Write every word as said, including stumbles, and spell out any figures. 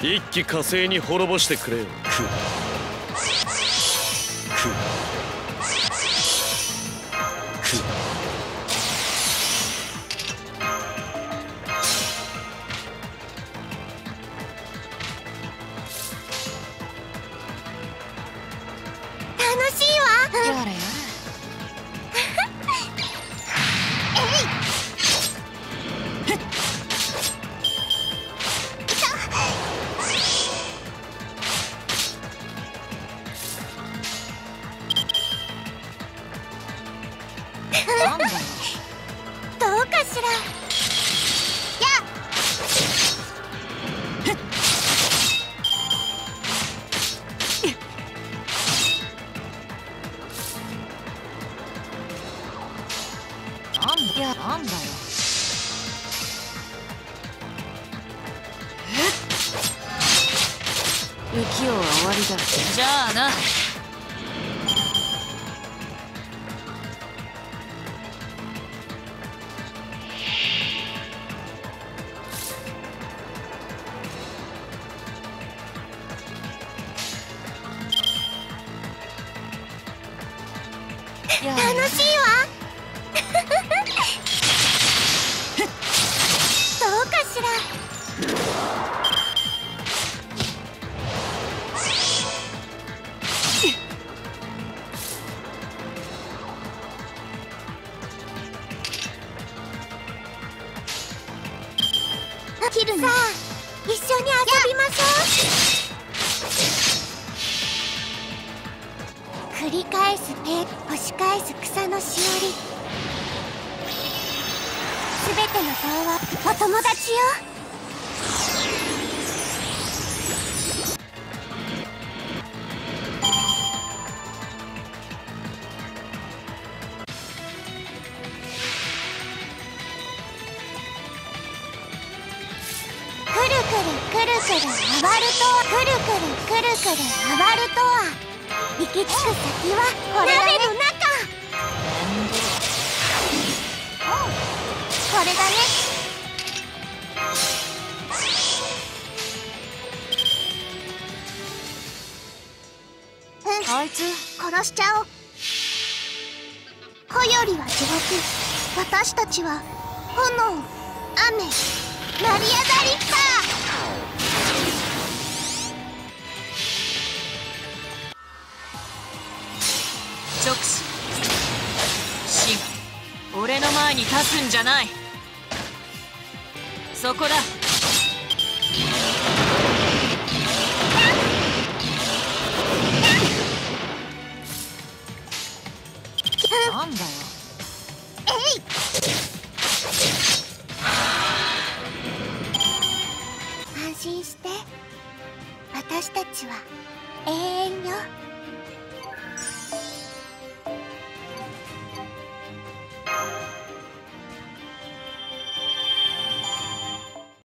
一気火星に滅ぼしてくれよ。くくく楽しいわ。 やれやれ。なんだよ。 どうかしら。やなんだいやなんだよ。浮世は終わりだ。じゃあな。 楽しいわ。どうかしら。キルナ、さあ一緒に遊びましょう。繰り返すペ押し返す草のしおり。すべての童話お友達よ。くるくるくるくる回るとくるくるくるくる回るとは行き着く先はこれだね。鍋の中。これだね。うん、 あいつ殺しちゃおう。子よりは地獄、私たちは炎、雨、成り上がりか。 直視死が俺の前に立つんじゃない。そこだ。なんだよ。 えい。安心して、私たちは永遠よ。